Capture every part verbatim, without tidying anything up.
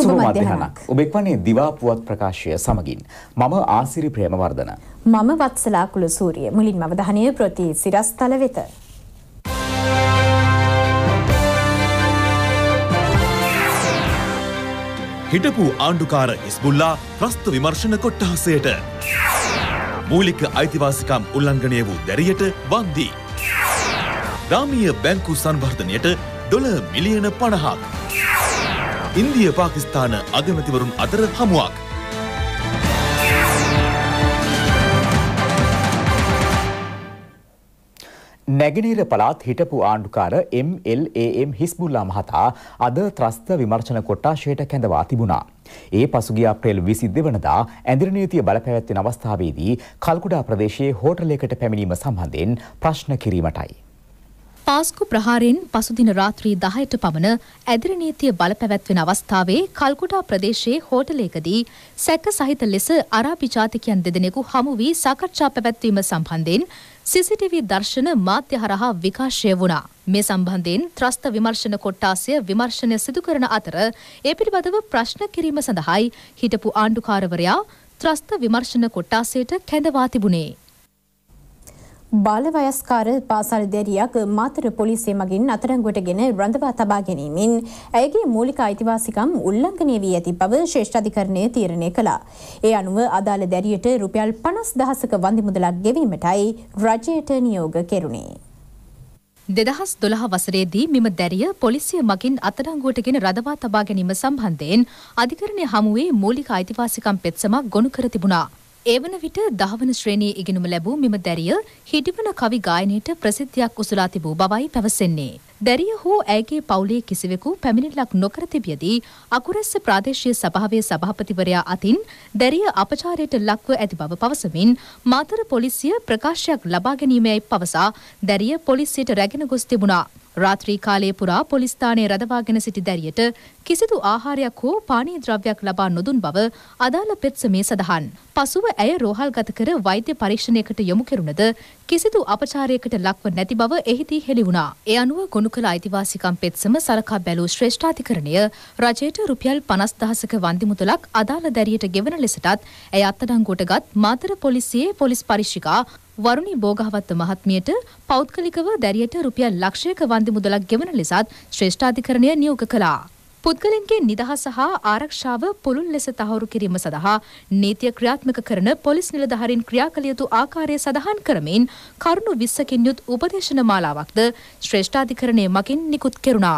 සුබ මධ්‍යහනක්. ඔබ එක්වන්නේ දිවා පුවත් ප්‍රකාශය සමගින් මම ආසිරි ප්‍රේමවර්ධන. මම වත්සලා කුලසූරිය. මුලින්ම අවධානය ප්‍රති සිරස්තල වෙත. හිටපු ආණ්ඩුකාර හිස්බුල්ලා ත්‍රස්ත විමර්ශන කොට්ටාසයට මූලික අයිතිවාසිකම් උල්ලංඝනය වූ දැරියට වන්දි. ග්‍රාමීය බැංකු සංවර්ධනයට ඩොලර් මිලියන පනහක්. ඉන්දිය පාකිස්තාන අගමැතිවරුන් අතර හමුවක්. නැගෙනහිර පළාත් හිටපු ආණ්ඩුකාර එම් එල් ඒ එම් හිස්බුල්ලා මහතා අද ත්‍රස්ත විමර්ශන කොට්ටාශයට කැඳවා තිබුණා. ඒ පසුගිය අප්‍රේල් විසි දෙවන වනදා ඇඳිරි නීතිය බලපැවැත්වෙන අවස්ථාවේදී කල්කුඩා ප්‍රදේශයේ හෝටලයකට පැමිණීම සම්බන්ධයෙන් ප්‍රශ්න කිරීමටයි. පාස්කු ප්‍රහාරයෙන් පසුදින රාත්‍රී දහයට පමණ ඇදිරි නීතිය බලපැවැත්වෙන අවස්ථාවේ කල්කුඩා ප්‍රදේශයේ හෝටලයකදී සැක සහිත ලෙස අරාබි ජාතිකයන් දෙදෙනෙකු හමු වී සාකච්ඡා පැවැත්වීම සම්බන්ධයෙන් සිසිටිවී දර්ශන මාධ්‍ය හරහා විකාශය වුණා. මේ සම්බන්ධයෙන් ත්‍රස්ත විමර්ශන කොට්ටාසය විමර්ශනය සිදු කරන අතර ඒ පිළිබඳව ප්‍රශ්න කිරීම සඳහායි හිටපු ආණ්ඩුකාරවරයා ත්‍රස්ත විමර්ශන කොට්ටාසයට කැඳවා තිබුණේ. බාල වයස්කාර පාසල් දැරියක් මාතර පොලිසිය මගින් අත්අඩංගුවටගෙන රඳවා තබා ගැනීමෙන් ඇයගේ මූලික අයිතිවාසිකම් උල්ලංඝනය වී ඇති බව ශ්‍රේෂ්ඨාධිකරණය තීරණය කළා. ඒ අනුව අදාළ දැරියට රුපියල් පනස් දහසක වන්දි මුදලක් ගෙවීමටයි රජයට නියෝග කෙරුණේ. දෙදහස් දොළහ වසරේදී මෙම දැරිය පොලිසිය මගින් අත්අඩංගුවටගෙන රඳවා තබා ගැනීම සම්බන්ධයෙන් අධිකරණය හමුවේ මූලික අයිතිවාසිකම් පෙත්සමක් ගොනු කර තිබුණා. ඒ වන විට දහවන ශ්‍රේණියේ ඉගෙනුම ලැබූ මෙම දැරිය හිටිවන කවි ගායනයට ප්‍රසිද්ධියක් උසුලා තිබූ බවයි පැවසෙන්නේ. දැරිය හෝ ඇයගේ පවුලේ කිසිවෙකු පැමිණිල්ලක් නොකර තිබියදී අකුරැස්ස ප්‍රාදේශීය සභාවේ සභාපතිවරයා අතින් දැරිය අපචාරයට ලක්ව ඇති බව පවසමින් මාතර පොලිසිය ප්‍රකාශයක් ලබා ගැනීමයි පවසා දැරිය පොලිසියට රැගෙන ගොස් තිබුණා. රාත්‍රී කාලයේ පුරා පොලිස් ස්ථානයේ රඳවාගෙන සිටි දැරියට කිසිදු ආහාරයක් හෝ පානීය ද්‍රව්‍යයක් ලබා නොදුන් බව අදාළ පෙත්සමේ සඳහන්. පසුව ඇය රෝහල්ගත කර වෛද්‍ය පරීක්ෂණයකට යොමු කෙරුණද කිසිදු අපචාරයකට ලක්ව නැති බව එහිදී හෙළි වුණා. ඒ අනුව ගොනු කළ අයිතිවාසිකම් පෙත්සම සලකා බැලූ ශ්‍රේෂ්ඨාධිකරණය රජයට රුපියල් පනස් දහසක වන්දි මුදලක් අදාළ දැරියට ගෙවන ලෙසටත් ඇය අත්අඩංගුවටගත් මාතර පොලිසියේ පොලිස් පරීක්ෂිකා වරුණි බෝගහවත්ත මහත්මියට පෞද්ගලිකව දැරියට රුපියල් ලක්ෂයක වන්දි මුදලක් ගෙවන ලෙසත් ශ්‍රේෂ්ඨාධිකරණය නියෝග කළා. පුද්ගලයන්ගේ නිදහස හා ආරක්ෂාව පුළුල් ලෙස තහවුරු කිරීම සඳහා නීතිය ක්‍රියාත්මක කරන පොලිස් නිලධාරීන් ක්‍රියා කළ යුතු ආකාරය සඳහන් කරමින් කරුණු විස්සකින් යුත් උපදේශන මාලාවක්ද ශ්‍රේෂ්ඨාධිකරණය මගින් නිකුත් කෙරුණා.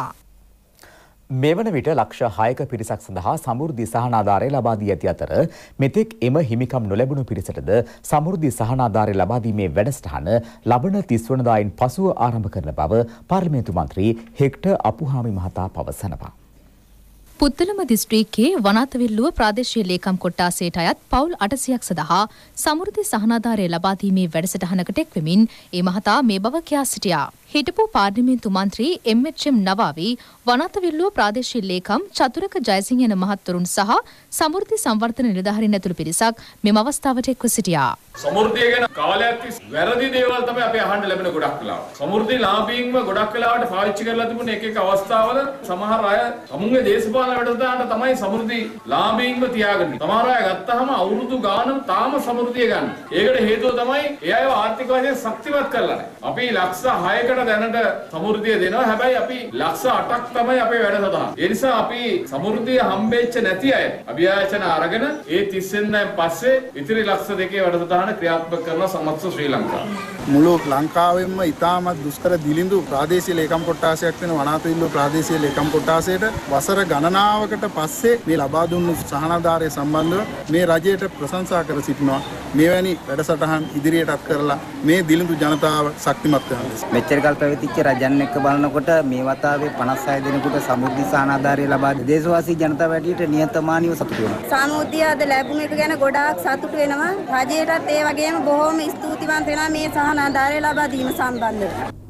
මේ වන විට ලක්ෂ හයක පිරිසක් සඳහා සමෘද්ධි සහනාධාරය ලබා දී ඇති අතර මෙතෙක් එම හිමිකම් නොලැබුණු පිරිසටද සමෘද්ධි සහනාධාරය ලබා දීමේ වැඩසටහන ලබන තිස් වනදායින් පසුව ආරම්භ කරන බව පාර්ලිමේන්තු මන්ත්‍රී හෙක්ටර් අපුහාමි මහතා පවසනවා. පුත්තලම දිස්ත්‍රික්කයේ වනාතවිල්ලුව ප්‍රාදේශීය ලේකම් කොට්ටාසයට අයත් පවුල් අටසියක් සඳහා සමෘද්ධි සහනාධාරය ලබා දීමේ වැඩසටහනකට එක්වෙමින් ඒ මහතා මේ බව කියා සිටියා. හිටපු පාර්ලිමේන්තු මන්ත්‍රී එම් එච් එම් නවාවි වනාතවිල්ලුව ප්‍රාදේශීය ලේකම් චතුරක ජයසිංහ යන මහත්වරුන් සහ සමෘද්ධි සංවර්ධන නිලධාරීන් ඇතුළු පිරිසක් මෙම අවස්ථාවට එක්ව සිටියා. සමෘද්ධිය ගැන කාලයක් තිස්සේ වැරදි දේවල් තමයි අපි අහන්න ලැබෙන ගොඩක් වෙලාවට. සමෘද්ධි ලාභීන්ව ගොඩක් වෙලාවට පාවිච්චි කරලා තිබුණ එක එක අවස්ථාවල සමහර අය සමුන්ගේ දේශපාලන වැඩසටහනට තමයි සමෘද්ධි ලාභීන්ව තියාගන්නේ. සමහර අය ගත්තාම අවුරුදු ගානක් තාම සමෘද්ධිය ගන්න. ඒකට හේතුව තමයි ඒ අයව ආර්ථික වශයෙන් ශක්තිමත් කරලා නැහැ. අපි ලක්ෂ හයකට දැනට සමෘද්ධිය දෙනවා. හැබැයි අපි ලක්ෂ අටක් තමයි අපේ වැඩසටහන. ඒ නිසා අපි සමෘද්ධිය හම්බෙච්ච නැති අය අභියාචන අරගෙන ඒ තිස් වෙනිදාන් පස්සේ ඉතිරි ලක්ෂ දෙකේ වැඩසටහන ක්‍රියාත්මක කරන සමස්ත ශ්‍රී ලංකාව. මුළු ලංකාවෙම ඉතාමත් දුෂ්කර දිලිඳු ප්‍රාදේශීය ලේකම් කොට්ටාසයක් වෙන වනාතවිල්ලුව ප්‍රාදේශීය ලේකම් කොට්ටාසයට වසර ගණනාවකට පස්සේ මේ ලබා දුන්නු සහනාධාරය සම්බන්ධව මේ රජයට ප්‍රශංසා කර සිටිනවා. මෙවැනි වැඩසටහන් ඉදිරියටත් කරලා මේ දිලිඳු ජනතාව ශක්තිමත් කරනවා. මෙච්චර කල් පැවතිච්ච රජයන් එක්ක බලනකොට මේ වතාවේ පනස් හය දෙනෙකුට සමෘද්ධි සහනාධාරය ලබා දේශවාසී ජනතාව වැඩියට නියතමානීව සතුටු වෙනවා. සමෘද්ධිය අද ලැබුණ එක ගැන ගොඩාක් සතුටු වෙනවා. රජයටත් ඒ වගේම බොහොම ස්තුතිවන්ත වෙනවා මේ සහනාධාරය ලබා දීම සම්බන්ධව.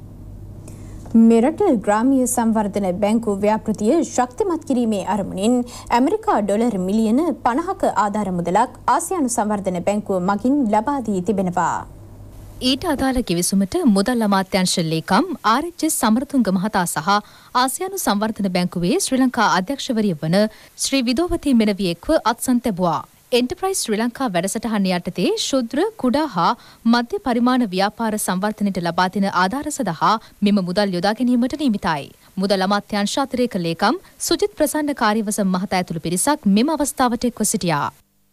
මෙරට ග්‍රාමීය සංවර්ධන බැංකු ව්‍යාපෘතිය ශක්තිමත් කිරීමේ අරමුණින් ඇමරිකා ඩොලර් මිලියන පනහක ආධාර මුදලක් ආසියානු සංවර්ධන බැංකුව මගින් ලබා දී තිබෙනවා. ඊට අදාළ කිවිසුමට මුදල් අමාත්‍යාංශ ලේකම් ආර්.එච්.එස්. සමරතුංග මහතා සහ ආසියානු සංවර්ධන බැංකුවේ ශ්‍රී ලංකා අධ්‍යක්ෂවරිය වන ශ්‍රී විදෝවතී මෙනවිය එක්ව අත්සන් තැබුවා. එන්ටර්ප්‍රයිස් ශ්‍රී ලංකා වැඩසටහන යටතේ ශුද්‍ර කුඩා හා මධ්‍ය පරිමාණ ව්‍යාපාර සංවර්ධනයට ලබා දෙන ආධාර සඳහා මෙම මුදල් යොදා ගැනීමට නියමිතයි. මුදල් අමාත්‍යාංශ අතිරේක ලේකම් සුජිත් ප්‍රසන්න කාර්යවසම් මහතා ඇතුළු පිරිසක් මෙම අවස්ථාවට එක්ව සිටියා.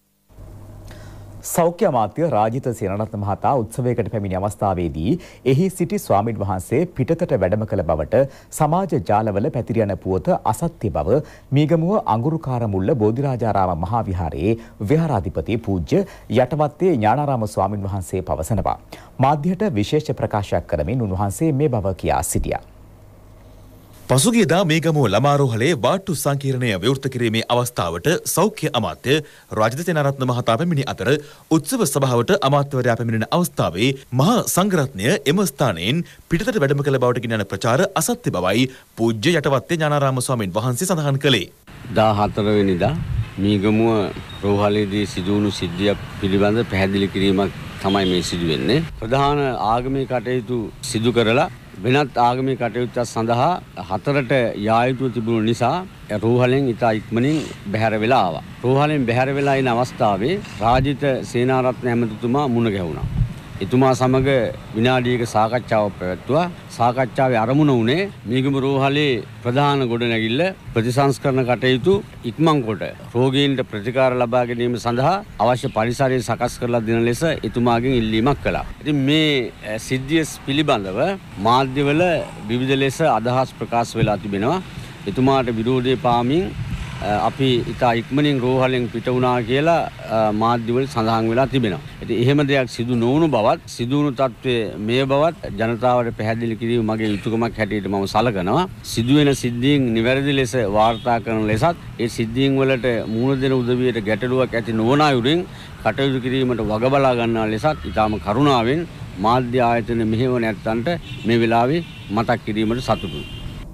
සෞඛ්‍ය අමාත්‍ය රාජිත සේනරත්න මහතා උත්සවයකට පැමිණි අවස්ථාවේදී එහි සිටි ස්වාමින් වහන්සේ පිටතට වැඩම කළ බවට සමාජ ජාලවල පැතිර යන පුවත අසත්‍ය බව මීගමුව අඟුරුකාරමුල්ල බෝධිරාජාරාම මහා විහාරයේ විහාරාධිපති පූජ්‍ය යටවත්තේ ඥානාරාම ස්වාමින් වහන්සේ පවසනවා. මාධ්‍යයට විශේෂ ප්‍රකාශයක් කරමින් උන්වහන්සේ මේ බව කියා සිටියා. පසුගියදා මේගමුව ළමාරෝහලේ වාට්ටු සංකීර්ණය විවෘත කිරීමේ අවස්ථාවට සෞඛ්‍ය අමාත්‍ය රාජිත සේනාරත්න මහතා පැමිණි අතර උත්සව සභාවට අමාත්‍යවරයා පැමිණෙන අවස්ථාවේ මහා සංඝරත්නය එම ස්ථානයෙන් පිටතට වැඩම කළ බවට ගෙනයන ප්‍රචාර අසත්‍ය බවයි පූජ්‍ය යටවත්තේ ඥානාරාම ස්වාමීන් වහන්සේ සඳහන් කළේ. දාහතර වෙනිදා මීගමුව රෝහලේදී සිදුවුණු සිද්ධියක් පිළිබඳ පැහැදිලි කිරීමක් තමයි මේ සිදු වෙන්නේ. ප්‍රධාන ආගමික කටයුතු සිදු කරලා වෙනත් ආගමික කටයුතු සඳහා හතරට යා යුතු තිබුණු නිසා රෝහලෙන් ඉතා ඉක්මනින් බැහැර වෙලා ආවා. රෝහලෙන් බැහැර වෙලා ඉන අවස්ථාවේ රාජිත සේනාරත්න ඇමතිතුමා මුණ ගැහුණා. එතුමා සමග විනාඩියක සාකච්ඡාවක් පැවැත්වුවා. සාකච්ඡාවේ අරමුණ වුණේ මීගම රෝහලේ ප්‍රධාන ගොඩනැගිල්ල ප්‍රතිසංස්කරණ කටයුතු ඉක්මන් කොට රෝගීන්ට ප්‍රතිකාර ලබා ගැනීම සඳහා අවශ්‍ය පරිසරය සකස් කරලා දෙන ලෙස එතුමාගෙන් ඉල්ලීමක් කළා. ඉතින් මේ සිද්ධිය පිළිබඳව මාධ්‍යවල විවිධ ලෙස අදහස් ප්‍රකාශ වෙලා තිබෙනවා. එතුමාට විරෝධය පාමින් අපි ඉතා ඉක්මනින් රෝහලෙන් පිට වුණා කියලා මාධ්‍යවල සඳහන් වෙලා තිබෙනවා. ඉතින් එහෙම දෙයක් සිදු නොවුණු බවත් සිදුවුණු තත්ත්වයේ මේ බවත් ජනතාවට පැහැදිලි කිරීම මගේ යුතුයකමක් හැටියට මම සලකනවා. සිදුවෙන සිද්ධීන් නිවැරදි ලෙස වාර්තා කරන ලෙසත් ඒ සිද්ධීන් වලට මුහුණ දෙන උදවියට ගැටලුවක් ඇති නොවන අයුරින් කටයුතු කිරීමට වග බලා ගන්නා ලෙසත් ඊටම කරුණාවෙන් මාධ්‍ය ආයතන මෙහෙවන ඇත්තන්ට මේ වෙලාවේ මතක් කිරීමට සතුටුයි.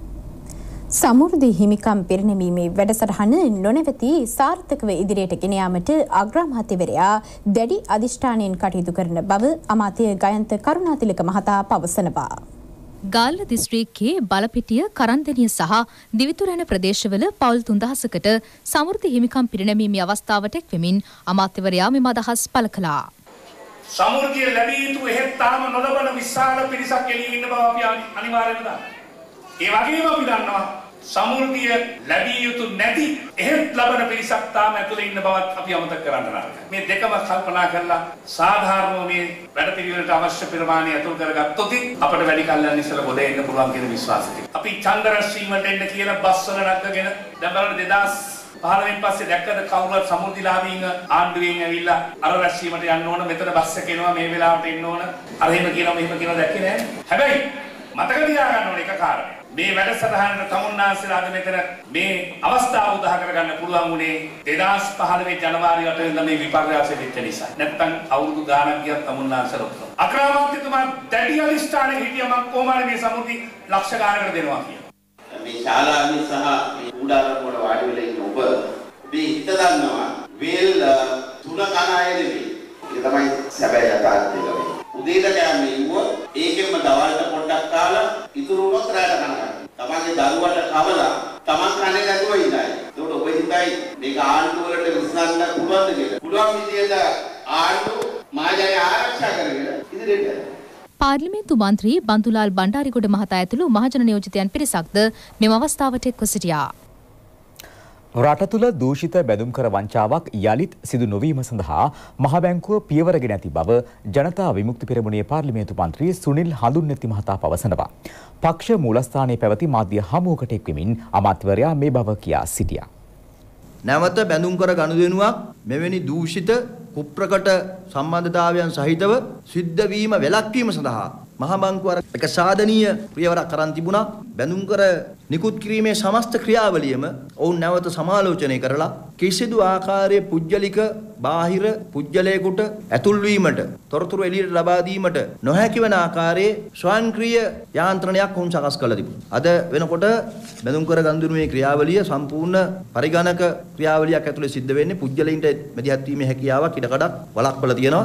සමෘද්ධි හිමිකම් පිරිනැමීමේ වැඩසටහන නොනැවති සාර්ථකව ඉදිරියට ගෙන යාමට අග්‍රාමාත්‍යවරයා දැඩි අධිෂ්ඨානයෙන් කටයුතු කරන බව අමාත්‍ය ගයන්ත කරුණාතිලක මහතා පවසනවා. ගාල්ල දිස්ත්‍රික්කයේ බලපිටිය කරන්දෙනිය සහ දිවිතුරැන ප්‍රදේශවල පවුල් තුන්දහසකට සමෘද්ධි හිමිකම් පිරිනැමීමේ අවස්ථාවට එක්වෙමින් අමාත්‍යවරයා මෙම අදහස් පළ කළා. සමෘද්ධිය ලැබිය යුතු එහෙත් තාම නොලබන විශාල පිරිසක් එළියේ ඉන්න බව අපි අනිවාර්යයෙන්ම දන්නවා. ඒ වගේම අපි දන්නවා සමෘද්ධිය ලැබිය යුතු නැති එහෙත් ලබන පිරිසක් තාම ඇතුළේ ඉන්න බවත් අපි අමතක කරන්න නරකයි. මේ දෙකම කල්පනා කරලා සාධාරණව මේ වැඩ පිළිවෙලට අවශ්‍ය ප්‍රමාණය අතුල් කරගත්තොත් අපිට වැඩි කල්යන් ඉස්සර ගොඩ එන්න පුළුවන් කියන විශ්වාසය තියෙනවා. අපි ඡන්ද රැස්වීමට එන්න කියලා බස් වල නැගගෙන දැන් බලන්න දෙදාස් පහළවෙන් පස්සේ දැක්කද කවුරුත් සමෘද්ධිලාභීන් ආණ්ඩුවෙන් ඇවිල්ලා අර රැස්වීමට යන්න ඕන මෙතන බස් එක එනවා මේ වෙලාවට එන්න ඕන අර එහෙම කියනවා මෙහෙම කියනවා දැක්කේ නෑ. හැබැයි මතක තියාගන්න ඕන එක කාරණයක්. මේ වැඩසටහනට තමුන්නාන්සේලාද මෙතන මේ අවස්ථාව උදා කරගන්න පුළුවන් වුණේ දෙදාස් පහළොව ජනවාරි අට වෙනිදා මේ විපර්යාසය වෙච්ච නිසා. නැත්තම් අවුරුදු ගාණක් ගියත් තමුන්නාන්සේලා උත්තර. අක්‍රාමාන්තිතුමා දැඩි අධිෂ්ඨානයේ හිටියා මම කොහොමද මේ සමෘද්ධි ලක්ෂ ගාණකට දෙනවා කියලා. මේ ශාලාවේ සහ මේ කුඩාරම් වල වාඩි වෙලා ඉන්න ඔබ මේ හිත දන්නවා වේල් තුන කන අය නෙමෙයි. ඒක තමයි සැබෑ යථාර්ථය වෙන්නේ. උදේට කෑමේ ඉුවොත් ඒකෙන්ම දවල්ට පොඩ්ඩක් කාලා ඉතුරු වුණොත් රාට කනවා. තමන්ගේ දරුවට කවලා තමන් කන්නේ නැතුව ඉඳයි. ඒකට ඔබ හිතයි මේක ආණ්ඩුව වලට විශ්වාසන්න පුළුවන්ද කියලා. පුළුවන් විදියට ආණ්ඩුව මාජය ආරක්ෂා කරගෙන ඉදිරියට යනවා. පාර්ලිමේන්තු මන්ත්‍රී බන්දුලාල් බණ්ඩාරිගොඩ මහතා ඇතුළු මහජන නියෝජිතයන් පිරිසක්ද මෙම අවස්ථාවට එක්ව සිටියා. රට තුළ දූෂිත බැදුම්කර වංචාවක් යළිත් සිදු නොවීම සඳහා මහ බැංකුව පියවරගෙන ඇති බව ජනතා විමුක්ති පෙරමුණේ පාර්ලිමේන්තු මන්ත්‍රී සුනිල් හඳුන්නැති මහතා පවසනවා. පක්ෂ මූලස්ථානයේ පැවති මාධ්‍ය හමුවකට එක්වෙමින් අමාත්‍යවරයා මේ බව කියා සිටියා. නැවත බැඳුම්කර ගනුදෙනුවක් මෙවැනි දූෂිත කුප්‍රකට සම්බන්ධතාවයන් සහිතව සිද්ධ වීම වැළැක්වීම සඳහා මහ බැංකුව එක සාධනීය ක්‍රියාවරක් කරන් තිබුණා. බැඳුම්කර නිකුත් කිරීමේ සමස්ත ක්‍රියාවලියම ඔවුන් නැවත සමාලෝචනය කරලා කිසිදු ආකාරයේ පුජ්‍යලික බාහිර පුජ්‍යලයකට ඇතුල් වීමට තොරතුරු එළියට ලබා දීමට නොහැකි වන ආකාරයේ ස්වයංක්‍රීය යාන්ත්‍රණයක් ඔවුන් සකස් කළා තිබුණා. අද වෙනකොට බැඳුම්කර ගනුදෙනුවේ ක්‍රියාවලිය සම්පූර්ණ පරිගණක ක්‍රියාවලියක් ඇතුලේ සිද්ධ වෙන්නේ පුජ්‍යලයින්ට මැදිහත් වීමේ හැකියාවක් ඉඩකඩක් වළක්වලා තියෙනවා.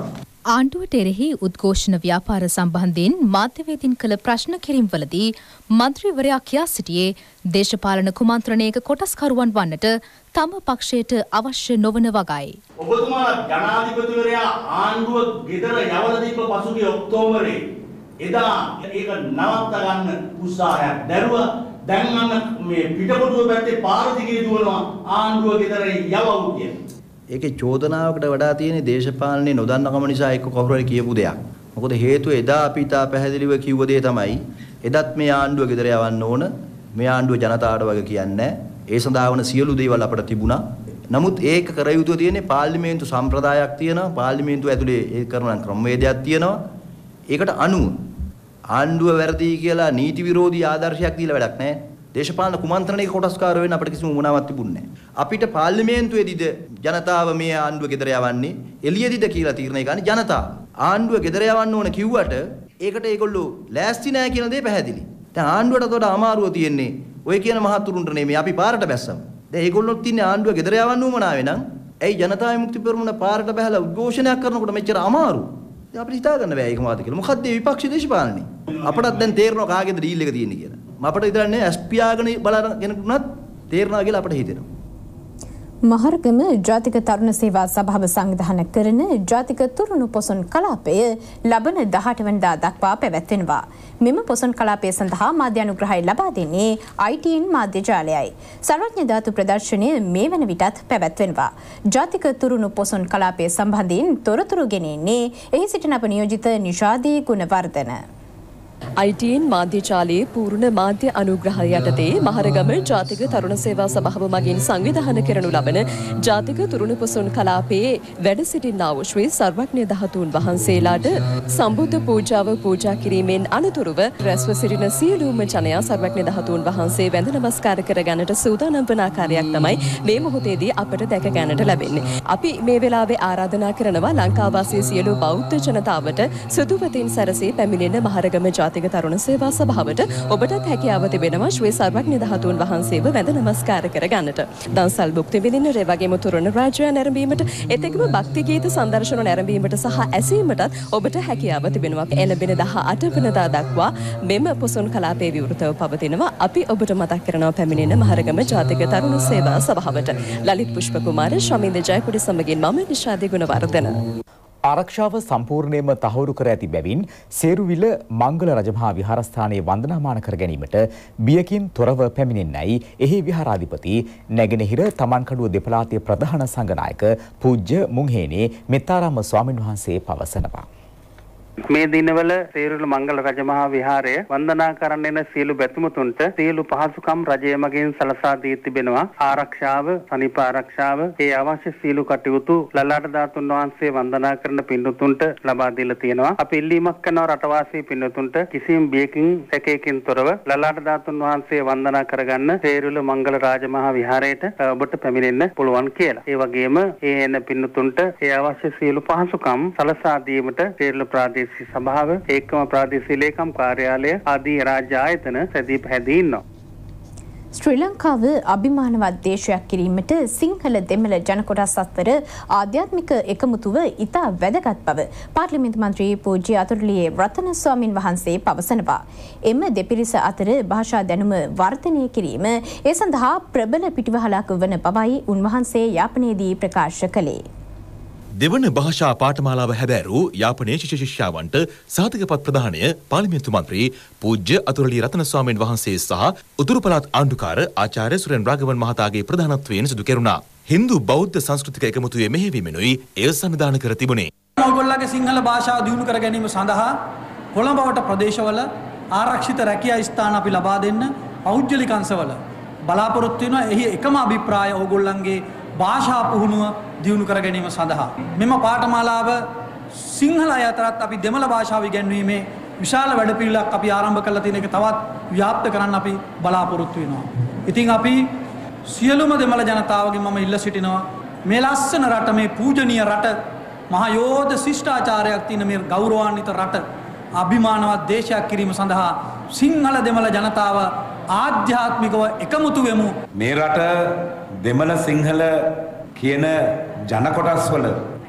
ආණ්ඩුවට එරෙහි උද්ඝෝෂණ ව්‍යාපාර සම්බන්ධයෙන් මාධ්‍යවේදීන් කළ ප්‍රශ්න කිරීම්වලදී මන්ත්‍රීවරයා කියා සිටියේ දේශපාලන කුමන්ත්‍රණයක කොටස්කරුවන් වන්නට තම පක්ෂයට අවශ්‍ය නොවන වගයි. ඔබතුමා ජනාධිපතිවරයා ආණ්ඩුව ගෙදර යවලා දීප පසුගිය ඔක්තෝබරේ එදා ඒක නවත්ත ගන්න උත්සාහයක් දැරුවා. දැන් අන්න මේ පිටකොටුව පැත්තේ පාර දිගේ දුවනවා ආණ්ඩුව ගෙදර යවවු කියන. ඒකේ චෝදනාවකට වඩා තියෙන දේශපාලනේ නොදන්නකම නිසා එක්ක කවුරු හරි කියපු දෙයක්. මොකද හේතුව එදා අපි තා පැහැදිලිව කිව්ව දේ තමයි එදත් මේ ආණ්ඩුව ගෙදර යවන්න ඕන. මේ ආණ්ඩුව ජනතාවට වගේ කියන්නේ ඒ සඳහා වන සියලු දේවල් අපිට තිබුණා. නමුත් ඒක කර යුතුව තියෙන්නේ පාර්ලිමේන්තු සම්ප්‍රදායක් තියෙනවා. පාර්ලිමේන්තුව ඇතුලේ ඒ කරන ක්‍රමවේදයක් තියෙනවා. ඒකට අනුව ආණ්ඩුව වැරදි කියලා නීති විරෝධී ආදර්ශයක් දීලා වැඩක් නැහැ. දේශපාලන කුමන්ත්‍රණයක කොටස්කාර වෙන්න අපිට කිසිම උවමනාවක් තිබුණේ නැහැ. අපිට පාර්ලිමේන්තුවේදීද ජනතාව මේ ආණ්ඩුව ගෙදර යවන්නේ එළියේදීද කියලා තීරණය ගන්න ජනතාව. ආණ්ඩුව ගෙදර යවන්න ඕන කිව්වට ඒකට ඒගොල්ලෝ ලෑස්ති නැහැ කියන දේ පැහැදිලි. දැන් ආණ්ඩුවටත් වඩා අමාරුව තියෙන්නේ ඔය කියන මහතුරුන්ට නෙමෙයි අපි පාරට බැස්සම. දැන් ඒගොල්ලොත් තින්නේ ආණ්ඩුව ගෙදර යවන්න උවමනාවේ නම් ඇයි ජනතා විමුක්ති පෙරමුණ පාරට බහැලා උද්ඝෝෂණයක් කරනකොට මෙච්චර අමාරු? දැන් අපිට හිතා ගන්න බෑ ඒක මොකද්ද කියලා. මොකද්ද මේ විපක්ෂ දේශපාලනේ? අපටත් දැන් තේරෙනවා කාගේද ඩීල් එක තියෙන්නේ කියලා. අපට විතරක් නෙවෙයි ඇස්පියාගෙන බලන කෙනෙකුට තේරෙනවා කියලා අපට හිතෙනවා. මහරගම ජාතික තරුණ සේවා සභාව සංවිධානය කරන ජාතික තුරුණු පොසොන් කලාපය ලබන දහඅට වෙනිදා දක්වා පැවැත්වෙනවා. මෙම පොසොන් කලාපය සඳහා මාධ්‍ය අනුග්‍රහය ලබා දෙන්නේ ආයි ටී එන් මාධ්‍ය ජාලයයි. සර්වඥ ධාතු ප්‍රදර්ශනය මේ වන විටත් පැවැත්වෙනවා. ජාතික තුරුණු පොසොන් කලාපය සම්බන්ධයෙන් තොරතුරු ගෙනෙන්නේ එහි සිටින අප නියෝජිත නිෂාදී ගුණවර්ධන. ආයි ටී එන් මාධ්‍ය ජාලයේ පූර්ණ මාධ්‍ය අනුග්‍රහය යටතේ මහරගම ජාතික තරුණ සේවා සභාව මගින් සංවිධානය කරනු ලබන ජාතික තුරුණ පොසොන් කලාපයේ වැඩ සිටින්නා වූ ශ්‍රී සර්වඥ ධාතුන් වහන්සේලාට සම්බුද්ධ පූජාව පූජා කිරීමෙන් අනතුරුව රැස්ව සිටින සියලුම ජනයා සර්වඥ ධාතුන් වහන්සේ වැඳ නමස්කාර කර ගන්නට සූදානම් වන ආකාරයක් තමයි මේ මොහොතේදී අපට දැක ගන්නට ලැබෙන්නේ. අපි මේ වෙලාවේ ආරාධනා කරනවා ලංකාවාසී සියලු බෞද්ධ ජනතාවට සුදුවතින් සැරසී පැමිණෙන මහරගම ජාතික තරුණ සේවා සභාවට ඔබටත් හැකියාව තිබෙනවා ශ්‍රී සර්වඥ ධාතුන් වහන්සේව වැඳ නමස්කාර කර ගන්නට. දන්සල් භුක්ති විඳින්න ඒ වගේම තරුණ රාජ්‍යය නැරඹීමට එතෙකම භක්ති ගීත සංදර්ශන නැරඹීමට සහ ඇසීමටත් ඔබට හැකියාව තිබෙනවා. එළඹෙන දහඅට වෙනිදා දක්වා මෙම පොසොන් කලාපයේ විවෘතව පවතිනවා. අපි ඔබට මතක් කරනවා පැමිණෙන මහරගම ජාතික තරුණ සේවා සභාවට. ලලිත් පුෂ්ප කුමාර ශමින්ද ජයකුඩි සමගින් මම නිෂාදී ගුණවර්ධන. ආරක්ෂාව සම්පූර්ණයෙන්ම තහවුරු කර ඇති බැවින් සේරුවිල මංගල රජමහා විහාරස්ථානයේ වන්දනාමාන කර ගැනීමට බියකින් තොරව පැමිණෙන්නයි එහි විහාරාධිපති නැගෙනහිර තමන්කඩුව දෙපළාතේ ප්‍රධාන සංඝනායක පූජ්‍ය මුංහේනේ මෙත්තාරාම ස්වාමින් වහන්සේ පවසනවා. මේ දිනවල සේරුවිල මංගල රජමහා විහාරය වන්දනා කරන්න එන සියලු බැතිමතුන්ට සියලු පහසුකම් රජය මගින් සලසා දී තිබෙනවා. ආරක්ෂාව, සනීප ආරක්ෂාව, ඒ අවශ්‍ය සියලු කටයුතු ලලාට ධාතුන් වහන්සේ වන්දනා කරන පින්වතුන්ට ලබා දීලා තියෙනවා. අපි ඉල්ලීමක් කරනවා රටවාසී පින්වතුන්ට කිසිම බියකින් සැකයකින් තොරව ලලාට ධාතුන් වහන්සේ වන්දනා කරගන්න සේරුවිල මංගල රාජමහා විහාරයට ඔබට පැමිණෙන්න පුළුවන් කියලා. ඒ වගේම ඒ එන පින්වතුන්ට ඒ අවශ්‍ය සියලු පහසුකම් සලසා දීමට සේරුවිල ප්‍රාදේශීය සභාව ඒකම ප්‍රාදේශීය ලේකම් කාර්යාලය ආදී රාජ්‍ය ආයතන සැදී පැහැදී ඉන්නවා. ශ්‍රී ලංකාව අභිමානවත් දේශයක් කිරීමට සිංහල දෙමළ ජන කොටස් අතර ආධ්‍යාත්මික එකමුතුව ඉතා වැදගත් බව පාර්ලිමේන්තු මන්ත්‍රී පූජ්‍ය අතුරුලියේ රතන ස්වාමින් වහන්සේ පවසනවා. එම දෙපිරිස අතර භාෂා දැනුම වර්ධනය කිරීම ඒ සඳහා ප්‍රබල පිටිවහලක් වන බවයි උන්වහන්සේ යාපනයේදී ප්‍රකාශ කළේ. දෙවන භාෂා පාඨමාලාව හැදෑරූ යාපනයේ ශිෂ්‍ය ශිෂ්‍යාවන්ට සහතිකපත් ප්‍රදානය පාර්ලිමේන්තු මන්ත්‍රී පූජ්‍ය අතුරුලිය රතන ස්වාමීන් වහන්සේ සහ උතුරු පළාත් ආණ්ඩුකාර ආචාර්ය සුරෙන් රාඝවන් මහතාගේ ප්‍රධානත්වයෙන් සිදු කෙරුණා. හින්දු බෞද්ධ සංස්කෘතික එකමුතුවේ මෙහෙයවීමෙනුයි එය සංවිධානය කර තිබුණේ. ඔයගොල්ලන්ගේ සිංහල භාෂාව දියුණු කර ගැනීම සඳහා කොළඹවට ප්‍රදේශවල ආරක්ෂිත රැකියා ස්ථාන අපි ලබා දෙන්න පෞද්ගලික අංශවල බලාපොරොත්තු වෙනවා. එහි එකම අභිප්‍රාය ඔයගොල්ලන්ගේ භාෂා පුහුණුව දියුණු කර ගැනීම සඳහා මෙම පාඨමාලාව සිංහල අය අතරත් අපි දෙමළ භාෂාව ඉගෙනීමේ විශාල වැඩපිළිවෙලක් අපි ආරම්භ කරලා තියෙන එක තවත් ව්‍යාප්ත කරන්න අපි බලාපොරොත්තු වෙනවා. ඉතින් අපි සියලුම දෙමළ ජනතාවගෙන් මම ඉල්ලා සිටිනවා මේ ලස්සන රට, මේ පූජනීය රට, මහා යෝධ ශිෂ්ටාචාරයක් තියෙන මේ ගෞරවාන්විත රට අභිමානවත් දේශයක් කිරීම සඳහා සිංහල දෙමළ ජනතාව ආධ්‍යාත්මිකව එකමුතු වෙමු. මේ රට දෙමළ සිංහල කියන ජන කොටස් වල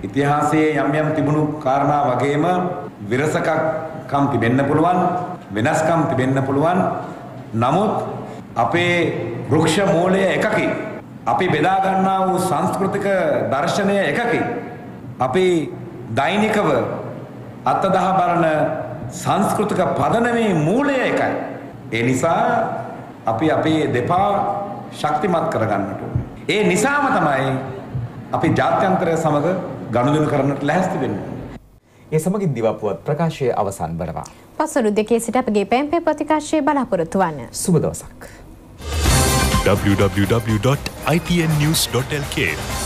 ඉතිහාසයේ යම් යම් තිබුණු කාරණා වගේම විරසකම් තිබෙන්න පුළුවන්, වෙනස්කම් තිබෙන්න පුළුවන්. නමුත් අපේ වෘක්ෂ මූලය එකකි. අපි බෙදා ගන්නා වූ සංස්කෘතික දර්ශනය එකකි. අපි දෛනිකව අත්දහ බලන සංස්කෘතික පදනමේ මූලය එකයි. ඒ නිසා අපි අපේ දෙපා ශක්තිමත් කරගන්නට ඕනේ. ඒ නිසාම තමයි අපි ජාත්‍යන්තරය සමග ගනුදෙනු කරන්නට ලැහැස්ති වෙන්නේ. ඒ සමගින් දිවපුවත් ප්‍රකාශය අවසන් වනවා. පසළු දෙකේ සිට අපගේ පැම්පේ ප්‍රතිකාශය බලාපොරොත්තු වන්න. සුබ දවසක්. w w w dot i t n news dot l k